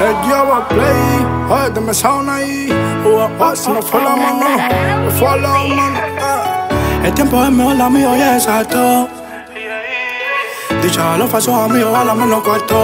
Lleva play, oye, te me sauna ahí. Se me fue la mano, me fue la mano. El tiempo es mejor amigo y es exacto. Dicha a los falsos amigos, a la menos cuarto.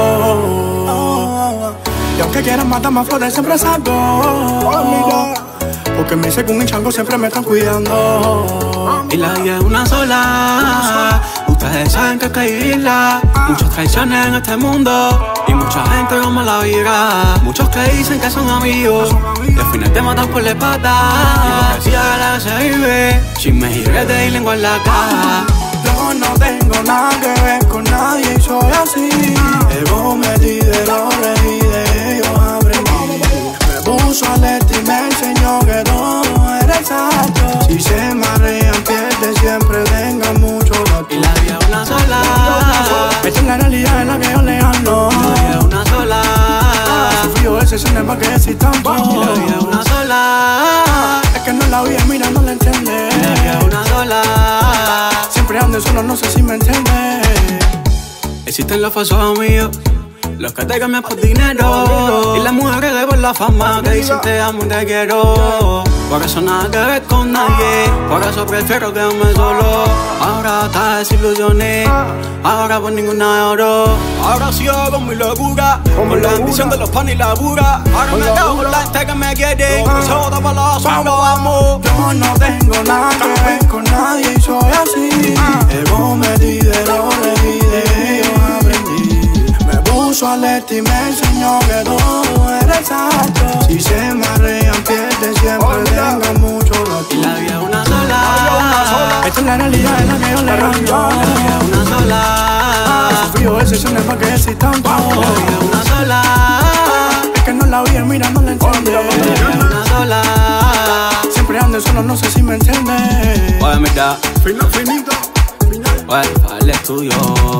Y aunque quieran matarme a flores, siempre salgo. Porque me dice que un chango siempre me están cuidando. Y la vida es una sola. Ustedes saben que hay que vivirla. Muchas traiciones en este mundo y mucha gente con mala vibra. Muchos que dicen que son amigos y al final te matan por la espalda. Hipocresía de la que se vive, chismes y redes y lengua en la caja. Yo no tengo nada que ver con nadie y soy así. Ego metí de roles y de ellos aprendí. Me puso alerta y me enseñó que todo era exacto. Si se marean pierden, siempre tengan mucho dato. Y la vida es una sola. Esta es la realidad en la que yo le ando. Y la vida es una sola. Sufrido excepciones para que existan. Y la vida es una sola. Es que no la vi, mira, no la entiendes. Y la vida es una sola. Siempre ando solo, no sé si me entiendes. Existen los falsos amigos, los que te cambian por dinero. Y las mujeres de por la fama que dicen te amo y te quiero. Por eso nada que ver con nadie, por eso prefiero quedarme solo. Ahora hasta desilusioné, ahora por ninguna de oro. Ahora sigo con mi locura, con la ambición de los panes y la pura. Ahora me quedo con la gente que me quiere, se vota para la basura, no vamos. Yo no tengo nada que ver con nadie y soy así. Ego metí de roles y de ellos aprendí. Me puso alerta y me enseñó que todo era exacto. Si se marean pierden, siempre tengan mucho dato. Y la vida es una sola. Esta es la realidad en la que yo le ando. Y la vida es una sola. Sufrido excepciones para que existan. Y la vida es una sola. Es que no la vi, mira, no la entiendes. Y la vida es una sola. Siempre ando solo, no sé si me entiendes. Oye, mira, Finito. oye, para el estudio.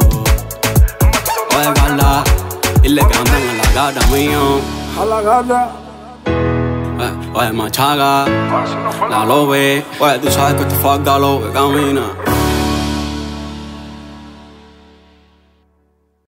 Oye, Carla, dile que andan en la cara mío. A la gana. Oye, Machaga, la lobe. Oye, tú sabes que te falta lo que camina.